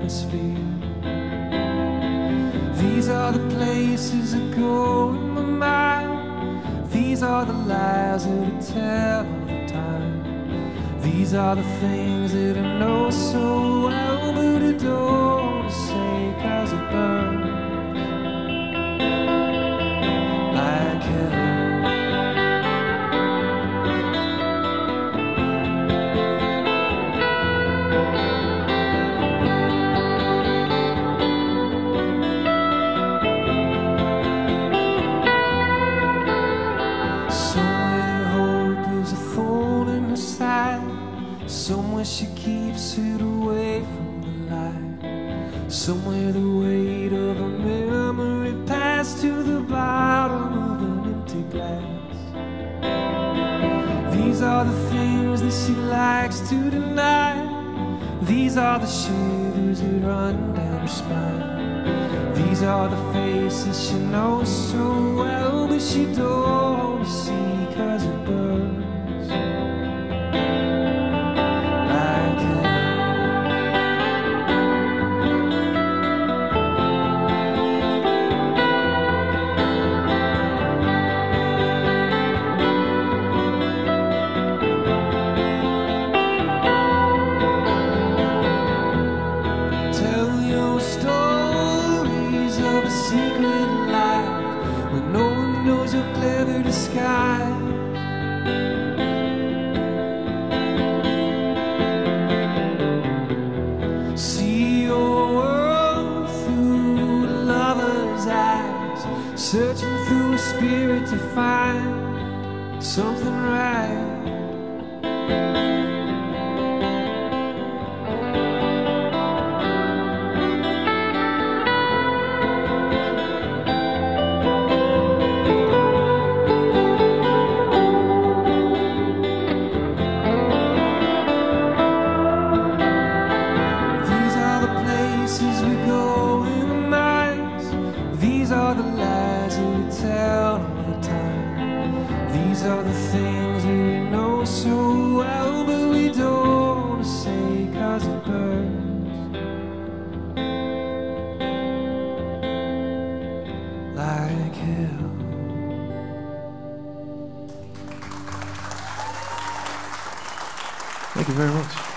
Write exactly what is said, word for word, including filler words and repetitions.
atmosphere. These are the places that go in my mind. These are the lies that I tell all the time. These are the things that I know so well, but I don't say 'cause it burns like hell. Somewhere she keeps it away from the light. Somewhere the weight of a memory passed to the bottom of an empty glass. These are the things that she likes to deny. These are the shivers that run down her spine. These are the faces she knows so well, but she don't want to see 'cause it burns. Secret life when no one knows your clever disguise. See your world through a lover's eyes, searching through a spirit to find something right. These are the lies that we tell all the time. These are the things that we know so well, but we don't want to say 'cause it burns like hell. Thank you very much.